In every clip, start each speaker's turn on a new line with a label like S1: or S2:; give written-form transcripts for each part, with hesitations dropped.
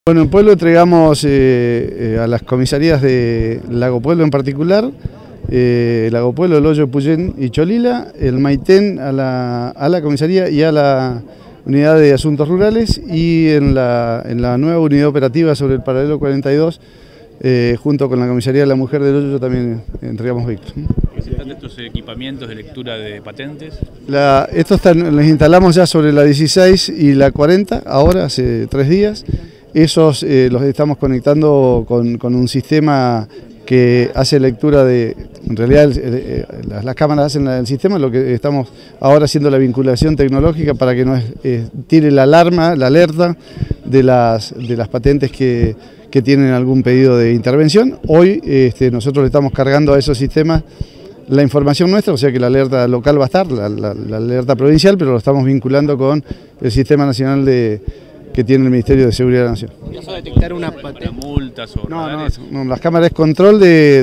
S1: Bueno, en Pueblo entregamos a las comisarías de Lago Pueblo en particular, Lago Pueblo, El Hoyo, Puyén y Cholila, el Maitén a la comisaría y a la unidad de asuntos rurales, y en la nueva unidad operativa sobre el paralelo 42, junto con la comisaría de la mujer del Hoyo, también entregamos vehículos.
S2: ¿Qué se trata de estos equipamientos de lectura de patentes?
S1: Estos los instalamos ya sobre la 16 y la 40, ahora hace 3 días. Esos los estamos conectando con un sistema que hace lectura de, en realidad las cámaras hacen el sistema, lo que estamos ahora haciendo la vinculación tecnológica para que nos tire la alarma, la alerta de las patentes que tienen algún pedido de intervención. Hoy nosotros le estamos cargando a esos sistemas la información nuestra, o sea que la alerta local va a estar, la alerta provincial, pero lo estamos vinculando con el sistema nacional que tiene el Ministerio de Seguridad de la Nación.
S2: ¿Eso detectar una patente? ¿Multas o radares?
S1: No, las cámaras es control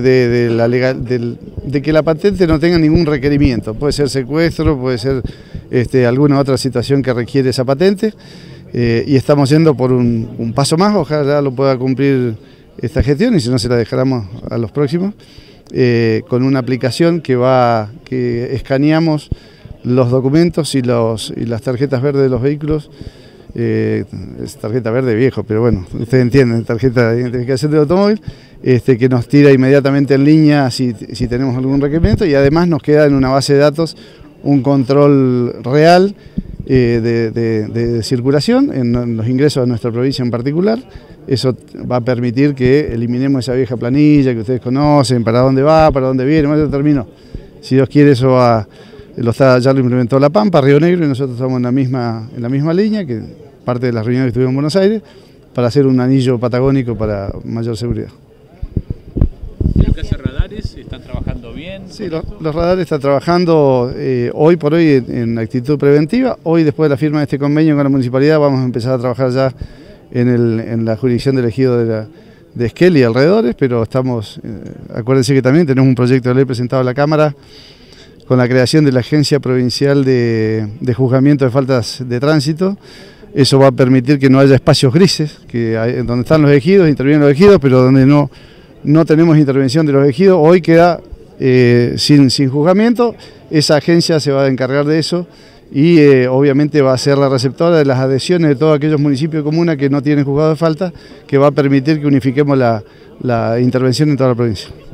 S1: de que la patente no tenga ningún requerimiento. Puede ser secuestro, puede ser alguna otra situación que requiere esa patente, y estamos yendo por un paso más. Ojalá lo pueda cumplir esta gestión, y si no se la dejaremos a los próximos, con una aplicación que escaneamos los documentos y las tarjetas verdes de los vehículos. Es tarjeta verde viejo, pero bueno, ustedes entienden, tarjeta de identificación del automóvil, que nos tira inmediatamente en línea si tenemos algún requerimiento, y además nos queda en una base de datos un control real de circulación en los ingresos a nuestra provincia en particular. Eso va a permitir que eliminemos esa vieja planilla que ustedes conocen, para dónde va, para dónde viene. Bueno, terminó. Si Dios quiere, eso ya lo implementó La Pampa, Río Negro, y nosotros estamos en la misma línea, que parte de las reuniones que tuvimos en Buenos Aires, para hacer un anillo patagónico para mayor seguridad.
S2: ¿En lo que hace radares están trabajando bien?
S1: Sí, los radares están trabajando hoy por hoy en actitud preventiva. Hoy, después de la firma de este convenio con la municipalidad, vamos a empezar a trabajar ya en la jurisdicción del ejido de Esquel y alrededores, pero acuérdense que también tenemos un proyecto de ley presentado a la Cámara con la creación de la Agencia Provincial de Juzgamiento de Faltas de Tránsito. Eso va a permitir que no haya espacios grises, donde están los ejidos, intervienen los ejidos, pero donde no tenemos intervención de los ejidos. Hoy queda sin juzgamiento. Esa agencia se va a encargar de eso, y obviamente va a ser la receptora de las adhesiones de todos aquellos municipios y comunas que no tienen juzgado de falta, que va a permitir que unifiquemos la intervención en toda la provincia.